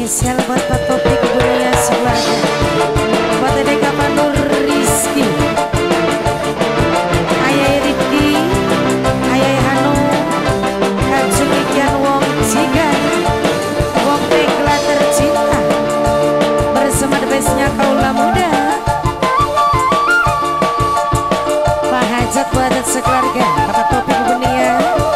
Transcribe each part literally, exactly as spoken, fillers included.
Spesial buat Pak Topik Dunia Sekeluarga, buat Dede Kapanur Rizky, Ayah Rifki, Ayah Hanu, Kacung Ikan Wong Jigan, Wong Tekla tercinta, bersama the bestnya kaula muda. Pak Hajat buat sekeluarga, Pak Topik Dunia.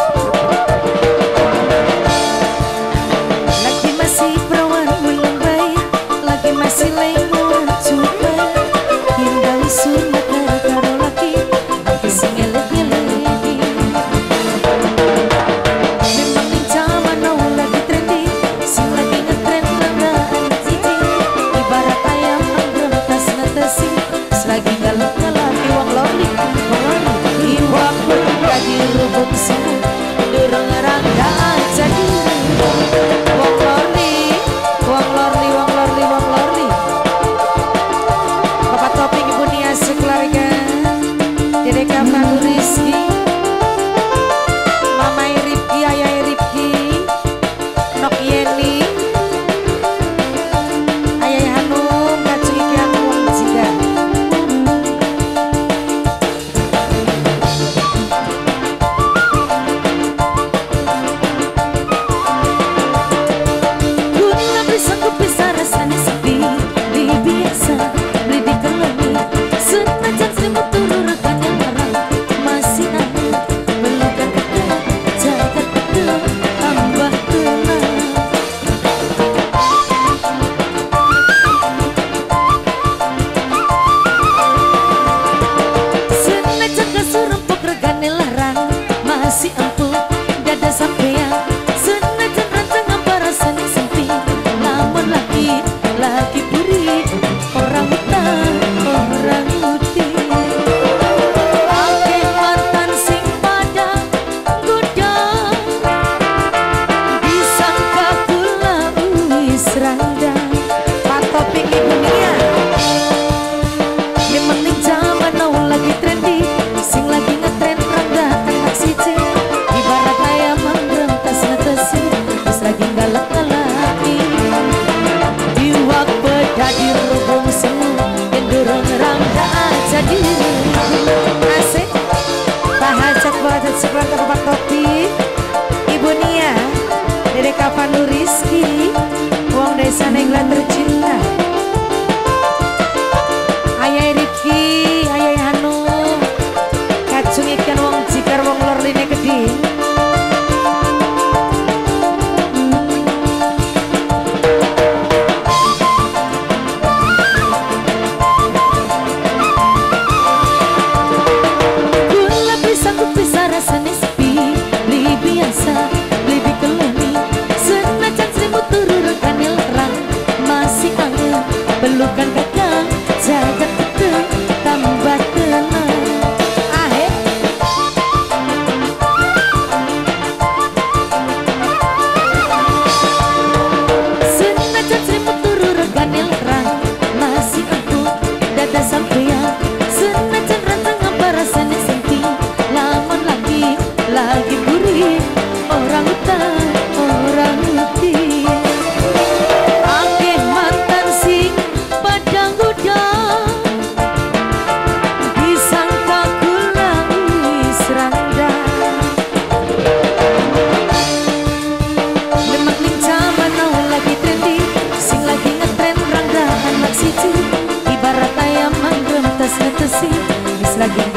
Ibu Nia, Dede Kapanur Rizky, Wong Desa Negla tercinta, Ayah Rifki, Ayah Hanu, Kacung Ikan Wong Jikar Wong Lor Line Gede. Pelukan kakak jagat itu tambah tenang. Ahe senajan selimut turu reganil rang masih aku dada sampean senajan rantang apa rasanya senti lamun lagi lagi gurih orang hutan orang hutan. Ibarat ayam manggem tas ngetesi, bis lagi